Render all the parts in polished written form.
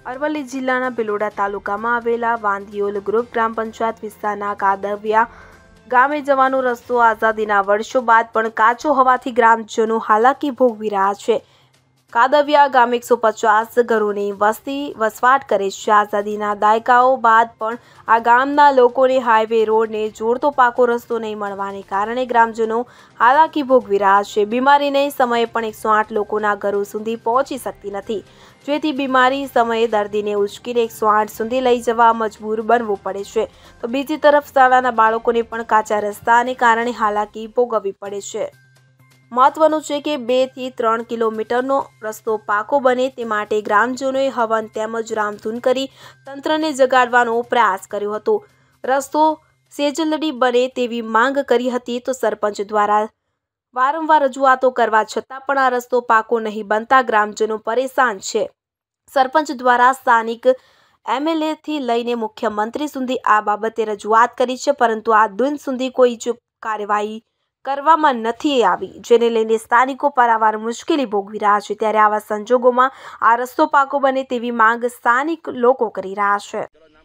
અરવલ્લી જિલ્લાના ભિલોડા તાલુકામાં આવેલા વાંધિયોલ ગ્રુપ ગ્રામ પંચાયત વિસ્તારના કાદવિયા ગામે જવાનો રસ્તો આઝાદીના વર્ષો બાદ પણ કાચો હોવાથી ગ્રામજનો હાલાકી ભોગવી રહ્યા છે। કાદવિયા ગામે 150 ઘરોની વસ્તી વસવાટ કરે છે। આઝાદીના દાયકાઓ બાદ પણ આ ગામના લોકોને હાઈવે રોડને જોડતો પાકો રસ્તો નહીં મળવાને કારણે ગ્રામજનો હાલાકી ભોગવી રહ્યા છે। બીમારીને સમયે પણ 108 લોકોના ઘરો સુધી પહોંચી શકતી નથી, જેથી બીમારી સમયે દર્દીને ઉચકીને 108 સુધી લઈ જવા મજબૂર બનવું પડે છે। તો બીજી તરફ શાળાના બાળકોને પણ કાચા રસ્તાને કારણે હાલાકી ભોગવવી પડે છે। મહત્વનું છે કે 2 થી 3 કિલોમીટરનો રસ્તો પાકો બને તે માટે ગ્રામજનોએ હવન તેમજ રામધૂન કરી તંત્રને જગાડવાનો પ્રયાસ કર્યો હતો। રસ્તો સેજલડી બને તેવી માંગ કરી હતી, તો સરપંચ દ્વારા વારંવાર રજૂઆતો કરવા છતાં પણ આ રસ્તો પાકો નહીં બનતા ગ્રામજનો પરેશાન છે। સરપંચ દ્વારા સ્થાનિક MLA થી લઈને મુખ્યમંત્રી સુધી આ બાબતે રજૂઆત કરી છે, પરંતુ આ દિન સુધી કોઈ જ કાર્યવાહી કરવામાં નથી આવી, જેને લઈને સ્થાનિકો પારાવાર મુશ્કેલી ભોગવી રહ્યા છે। ત્યારે આવા સંજોગોમાં આ રસ્તો પાકો બને તેવી માંગ સ્થાનિક લોકો કરી રહ્યા છે।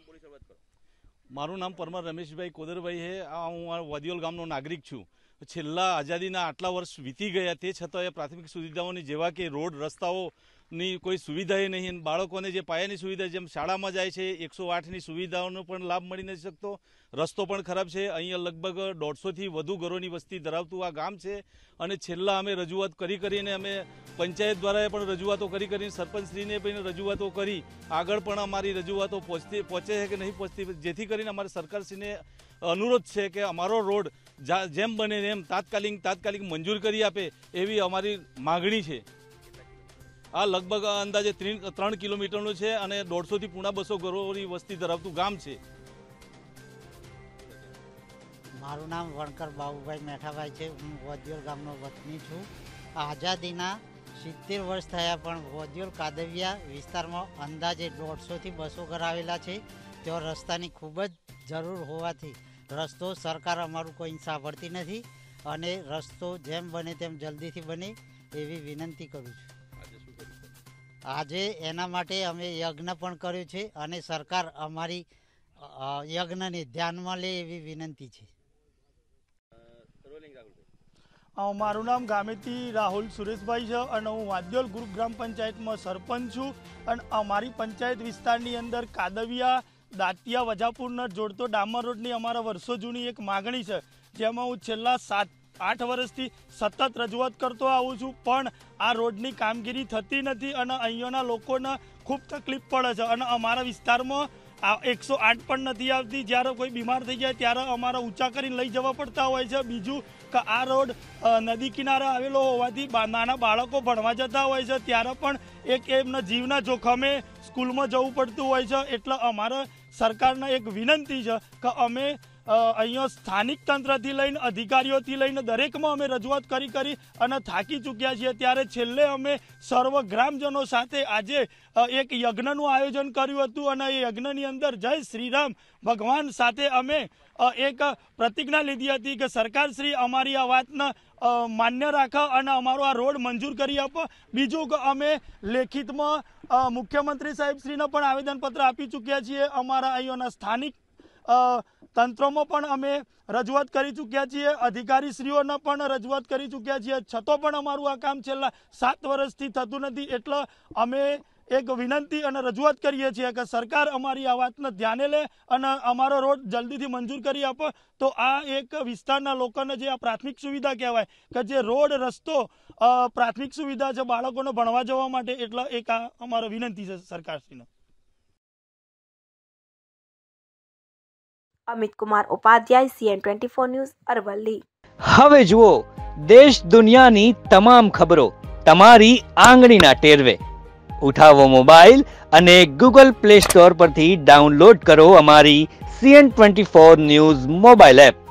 મારું નામ પરમાર રમેશભાઈ કોદરભાઈ છે। હું વાંધિયોલ ગામનો નાગરિક છું। છેલ્લા આઝાદીના આટલા વર્ષ વીતી ગયા તે છતાં પ્રાથમિક સુવિધાઓની જેવા કે રોડ રસ્તાઓની કોઈ સુવિધા નહીં, બાળકોને જે પાયાની સુવિધા જેમ શાળામાં જાય છે 108ની સુવિધાઓનો પણ લાભ મળી નથી શકતો। રસ્તો પણ ખરાબ છે। અહીંયા લગભગ 150થી વધુ ઘરોની વસ્તી ધરાવતું આ ગામ છે અને છેલ્લા અમે રજૂઆત કરીને અમે પંચાયત દ્વારા પણ રજૂઆતો કરીને સરપંચશ્રીને પણ રજૂઆતો કરી, આગળ પણ અમારી રજૂઆતો પહોંચે છે કે નહીં પહોંચતી, જેથી કરીને અમારે સરકારશ્રીને અનુરોધ છે કે અમારો રોડ જેમ બને એમ તાત્કાલિક મંજૂર કરી આપે એવી અમારી માગણી છે। આ લગભગ અંદાજે 3 કિલોમીટરનું છે અને 150થી પૂણા 200 ઘરોની વસ્તી ધરાવતું ગામ છે। મારું નામ વણકર બાબુભાઈ મેઠાભાઈ છે। હું વાંધિયોલ ગામનો વતની છું। આઝાદીના 70 વર્ષ થયા પણ વાંધિયોલ કાદવિયા વિસ્તારમાં અંદાજે 150થી 200 ઘર આવેલા છે। તેઓ રસ્તાની ખૂબ જ જરૂર હોવાથી રસ્તો સરકાર અમારું કોઈ સાંભળતી નથી અને રસ્તો જેમ બને તેમ જલ્દીથી બને એવી વિનંતી કરું છું। આજે એના માટે અમે યજ્ઞ પણ કર્યો છે અને સરકાર અમારી યજ્ઞને ધ્યાનમાં લે એવી વિનંતી છે। મારું નામ ગામેથી રાહુલ સુરેશભાઈ છે અને હું વાંધિયોલ ગ્રુપ ગ્રામ પંચાયતમાં સરપંચ છું અને અમારી પંચાયત વિસ્તારની અંદર કાદવિયા દાંતિયા વજાપુરને જોડતો ડામર રોડની અમારા વર્ષો જૂની એક માગણી છે, જેમાં હું છેલ્લા 7-8 વર્ષથી સતત રજૂઆત કરતો આવું છું, પણ આ રોડની કામગીરી થતી નથી અને અહીંયાના લોકોને ખૂબ તકલીફ પડે છે અને અમારા વિસ્તારમાં 108 પણ નથી આવતી। જ્યારે કોઈ બીમાર થઈ જાય ત્યારે અમારા ઊંચા કરીને લઈ જવા પડતા હોય છે। બીજું કે આ રોડ નદી કિનારે આવેલો હોવાથી નાના બાળકો ભણવા જતા હોય છે ત્યારે પણ એક એમના જીવના જોખમે સ્કૂલમાં જવું પડતું હોય છે। એટલે અમારે સરકારને એક વિનંતી છે કે અમે અહીંયા સ્થાનિક તંત્રથી લઈને અધિકારીઓથી લઈને દરેકમાં અમે રજૂઆત કરી અને થાકી ચૂક્યા છીએ। ત્યારે છેલ્લે અમે સર્વ ગ્રામજનો સાથે આજે એક યજ્ઞનું આયોજન કર્યું હતું અને એ યજ્ઞની અંદર જય શ્રીરામ ભગવાન સાથે અમે એક પ્રતિજ્ઞા લીધી હતી કે સરકારશ્રી અમારી આ વાતને માન્ય રાખે અને અમારો આ રોડ મંજૂર કરી આપે। બીજું કે અમે લેખિતમાં મુખ્યમંત્રી સાહેબશ્રીને પણ આવેદનપત્ર આપી ચૂક્યા છીએ। અમારા અહીંયાના સ્થાનિક તંત્રોમાં પણ અમે રજૂઆત કરી ચૂક્યા છીએ, અધિકારીશ્રીઓને પણ રજૂઆત કરી ચૂક્યા છીએ, છતાં પણ અમારું આ કામ છેલ્લા 7 વર્ષથી થતું નથી। એટલે અમે એક વિનંતી અને રજૂઆત કરીએ છીએ કે સરકાર અમારી આ વાતને ધ્યાને લે અને અમારો રોડ જલ્દીથી મંજૂર કરી આપે। તો આ એક વિસ્તારના લોકોને જે આ પ્રાથમિક સુવિધા કહેવાય કે જે રોડ રસ્તો પ્રાથમિક સુવિધા છે બાળકોને ભણવા જવા માટે, એટલે એક આ અમારો વિનંતી છે સરકારશ્રીને। Amit Kumar Upadhyay, CN24 news, Aravalli. હવે જુઓ દેશ દુનિયાની તમામ ખબરો તમારી આંગળીના ટેરવે। ઉઠાવો મોબાઈલ અને Google Play Store પરથી ડાઉનલોડ કરો અમારી CN24 ન્યૂઝ મોબાઈલ એપ।